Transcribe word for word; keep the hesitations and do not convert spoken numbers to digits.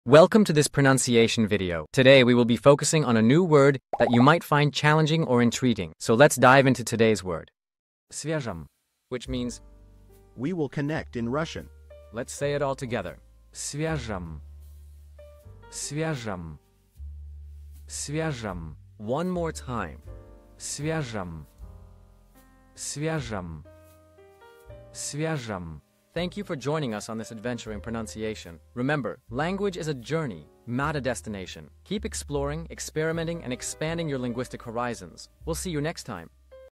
Welcome to this pronunciation video. Today we will be focusing on a new word that you might find challenging or intriguing. So let's dive into today's word. Свяжем, which means we will connect in Russian. Let's say it all together. Свяжем. Свяжем. Свяжем. One more time. Свяжем. Свяжем. Свяжем. Thank you for joining us on this adventure in pronunciation. Remember, language is a journey, not a destination. Keep exploring, experimenting, and expanding your linguistic horizons. We'll see you next time.